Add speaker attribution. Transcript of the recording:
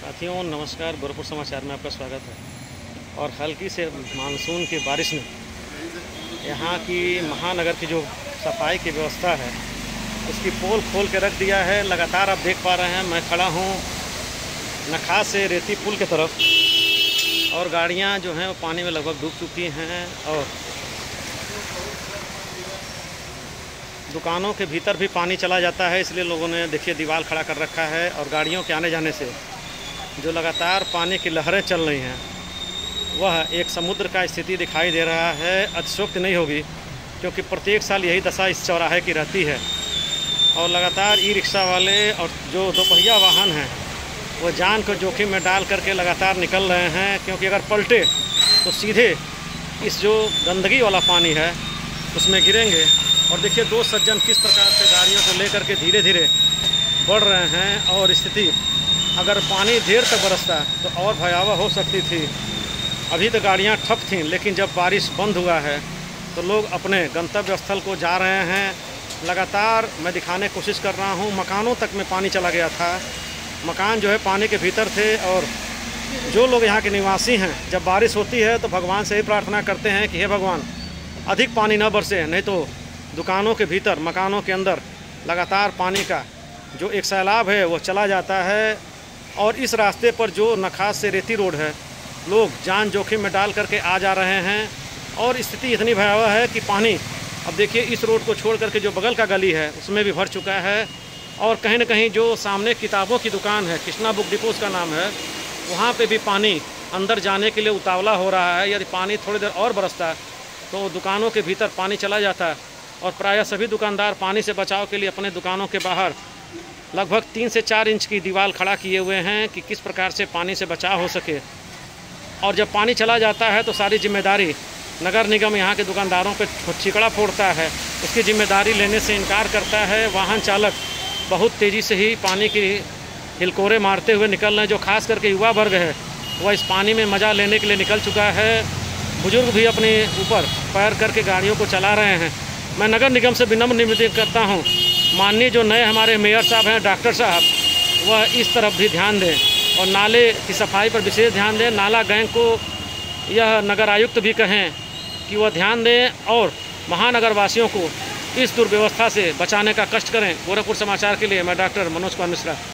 Speaker 1: साथियों नमस्कार, गोरखपुर समाचार में आपका स्वागत है। और हल्की से मानसून की बारिश ने यहाँ की महानगर की जो सफाई की व्यवस्था है उसकी पोल खोल के रख दिया है। लगातार आप देख पा रहे हैं, मैं खड़ा हूँ नखास से रेती पुल की तरफ और गाड़ियाँ जो हैं वो पानी में लगभग डूब चुकी हैं और दुकानों के भीतर भी पानी चला जाता है। इसलिए लोगों ने देखिए दीवार खड़ा कर रखा है और गाड़ियों के आने जाने से जो लगातार पानी की लहरें चल रही हैं वह एक समुद्र का स्थिति दिखाई दे रहा है। अतिशयोक्ति नहीं होगी क्योंकि प्रत्येक साल यही दशा इस चौराहे की रहती है। और लगातार ई रिक्शा वाले और जो दोपहिया वाहन हैं वो जान को जोखिम में डाल करके लगातार निकल रहे हैं, क्योंकि अगर पलटे तो सीधे इस जो गंदगी वाला पानी है उसमें गिरेंगे। और देखिए दो सज्जन किस प्रकार से गाड़ियों को लेकर के धीरे धीरे बढ़ रहे हैं और स्थिति अगर पानी देर तक बरसता तो और भयावह हो सकती थी। अभी तो गाड़ियां ठप थीं, लेकिन जब बारिश बंद हुआ है तो लोग अपने गंतव्य स्थल को जा रहे हैं। लगातार मैं दिखाने की कोशिश कर रहा हूं, मकानों तक में पानी चला गया था। मकान जो है पानी के भीतर थे और जो लोग यहाँ के निवासी हैं जब बारिश होती है तो भगवान से ही प्रार्थना करते हैं कि हे भगवान अधिक पानी न बरसे, नहीं तो दुकानों के भीतर मकानों के अंदर लगातार पानी का जो एक सैलाब है वो चला जाता है। और इस रास्ते पर जो नखास से रेती रोड है लोग जान जोखिम में डाल करके आ जा रहे हैं और स्थिति इतनी भयावह है कि पानी अब देखिए इस रोड को छोड़ करके जो बगल का गली है उसमें भी भर चुका है। और कहीं न कहीं जो सामने किताबों की दुकान है, कृष्णा बुक डिपो उसका नाम है, वहाँ पे भी पानी अंदर जाने के लिए उतावला हो रहा है। यदि पानी थोड़ी देर और बरसता तो दुकानों के भीतर पानी चला जाता और प्रायः सभी दुकानदार पानी से बचाव के लिए अपने दुकानों के बाहर लगभग 3 से 4 इंच की दीवार खड़ा किए हुए हैं कि किस प्रकार से पानी से बचाव हो सके। और जब पानी चला जाता है तो सारी जिम्मेदारी नगर निगम यहाँ के दुकानदारों पर छिकड़ा फोड़ता है, उसकी जिम्मेदारी लेने से इनकार करता है। वाहन चालक बहुत तेज़ी से ही पानी की हिलकोरे मारते हुए निकल रहे हैं। जो खास करके युवा वर्ग है वह इस पानी में मज़ा लेने के लिए निकल चुका है। बुजुर्ग भी अपने ऊपर पैर करके गाड़ियों को चला रहे हैं। मैं नगर निगम से विनम्र निवेदन करता हूँ, माननीय जो नए हमारे मेयर साहब हैं, डॉक्टर साहब, वह इस तरफ भी ध्यान दें और नाले की सफाई पर विशेष ध्यान दें। नाला गैंग को यह नगर आयुक्त भी कहें कि वह ध्यान दें और महानगर वासियों को इस दुर्व्यवस्था से बचाने का कष्ट करें। गोरखपुर समाचार के लिए मैं डॉक्टर मनोज कुमार मिश्रा।